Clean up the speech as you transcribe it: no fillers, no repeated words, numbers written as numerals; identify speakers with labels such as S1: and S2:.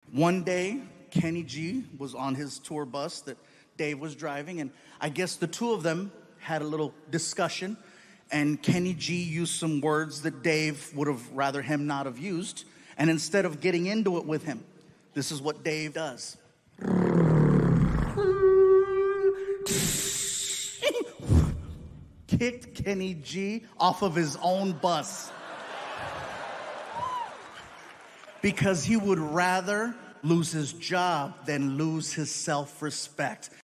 S1: One day, Kenny G was on his tour bus that Dave was driving, and I guess the two of them had a little discussion, and Kenny G used some words that Dave would have rather him not have used, and instead of getting into it with him, this is what Dave does. Kicked Kenny G off of his own bus. Because he would rather lose his job than lose his self-respect.